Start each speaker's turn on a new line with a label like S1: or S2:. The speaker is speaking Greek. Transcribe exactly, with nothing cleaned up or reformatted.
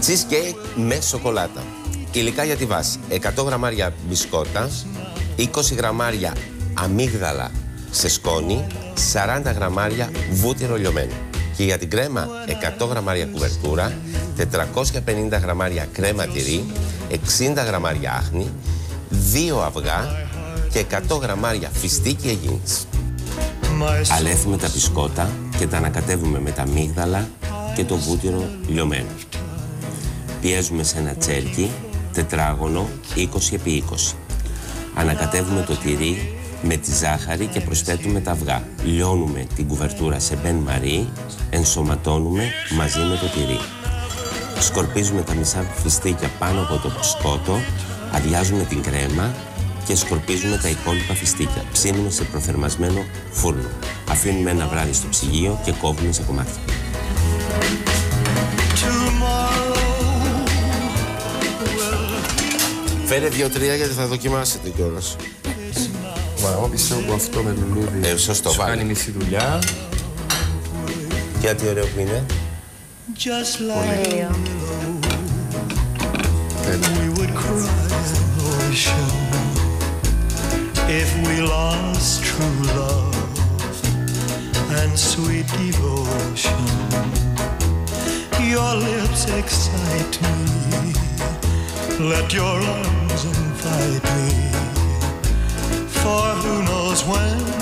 S1: Cheesecake με σοκολάτα. Υλικά για τη βάση: εκατό γραμμάρια μπισκότα, είκοσι γραμμάρια αμύγδαλα σε σκόνη, σαράντα γραμμάρια βούτυρο λιωμένο. Και για την κρέμα, εκατό γραμμάρια κουβερτούρα, τετρακόσια πενήντα γραμμάρια κρέμα τυρί, εξήντα γραμμάρια άχνη, δύο αυγά και εκατό γραμμάρια φιστίκι αιγίνης. Αλέθουμε τα μπισκότα και τα ανακατεύουμε με τα αμύγδαλα και το βούτυρο λιωμένο. Πιέζουμε σε ένα τσέρκι τετράγωνο είκοσι επί είκοσι. Ανακατεύουμε το τυρί με τη ζάχαρη και προσθέτουμε τα αυγά. Λιώνουμε την κουβερτούρα σε μπεν μαρί, ενσωματώνουμε μαζί με το τυρί. Σκορπίζουμε τα μισά φιστίκια πάνω από το μπισκότο, αδειάζουμε την κρέμα και σκορπίζουμε τα υπόλοιπα φιστίκια. Ψήνουμε σε προθερμασμένο φούρνο. Αφήνουμε ένα βράδυ στο ψυγείο και κόβουμε σε κομμάτια. Φέρε δύο-τρία γιατί θα δοκιμάσετε κιόλας.
S2: Μα εγώ πιστεύω που αυτό με λουλούδι
S1: ε, σωστό,
S2: σου κάνει μισή δουλειά.
S1: Και τι ωραίο που είναι.
S3: Τέλειο.
S4: If we lost true love and sweet devotion, your lips excite me, let your arms invite me, for who knows when